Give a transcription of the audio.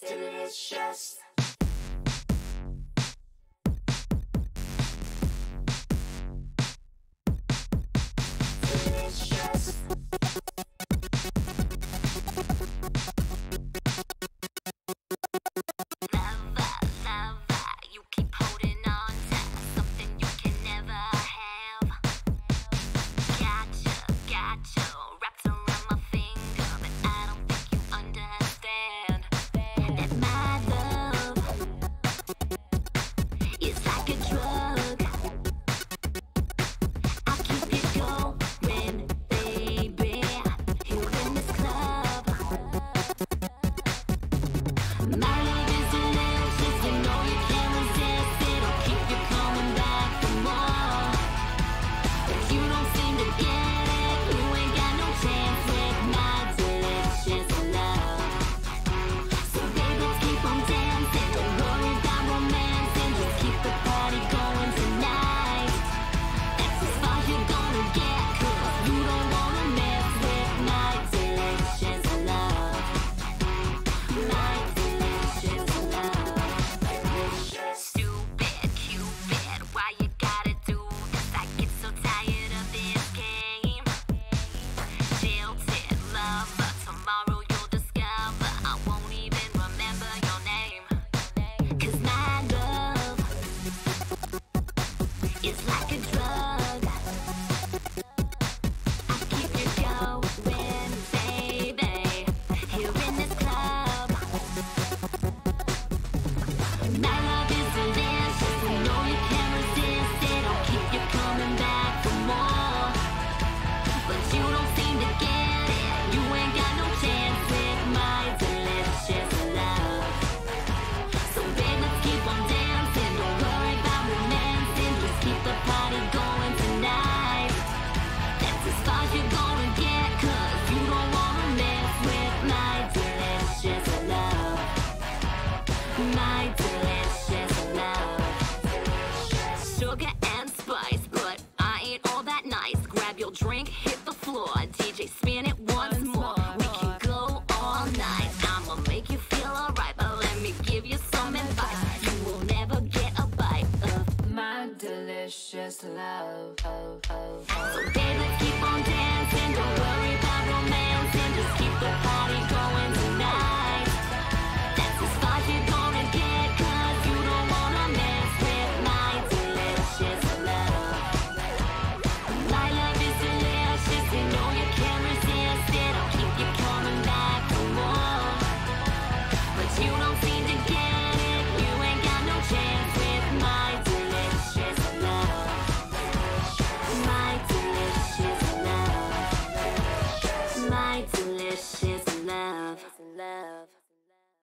delicious. Delicious. You keep holding on to something you can never have. Gotcha, wrapped around my finger, but I don't think you understand that my love is like a drug. I'll keep it going, baby, here in this club. My love is delicious, you know you can't resist it. I'll keep you coming back for more. But you don't seem to get it, you ain't got no chance with my delicious love. So babe, let's keep on dancing, don't worry about romancing, just keep the party going tonight. That's as far as you're gonna get, 'cause you don't wanna mess with my delicious love. My delicious love. Stupid Cupid, why you gotta do this? I get so tired of this game. Jilted lover, tomorrow you'll discover I won't even remember your name. 'Cause my love is like a drug. I keep you going, baby, here in this club. My love is delicious, you know you can't resist it. I'll keep you coming back for more. But you don't seem to get it, you ain't got no chance with my delicious love. So babe, let's keep on dancing, don't worry about romancing, just keep the party going tonight. That's as far as you're gonna get, 'cause you don't wanna mess with my delicious love. My delicious love. Sugar and spice, but I ain't all that nice. Grab your drink, hit the floor, DJ spin it once more. We can go all night, I'ma make you feel alright. But let me give you some advice, you will never get a bite of My delicious love. So babe, let's keep on dancing, don't worry about romancing, just keep the party going tonight. That's as far as you're gonna get, 'cause you don't wanna mess with my delicious love. My love is delicious, you know you can't resist it. I'll keep you coming back for more. But you don't see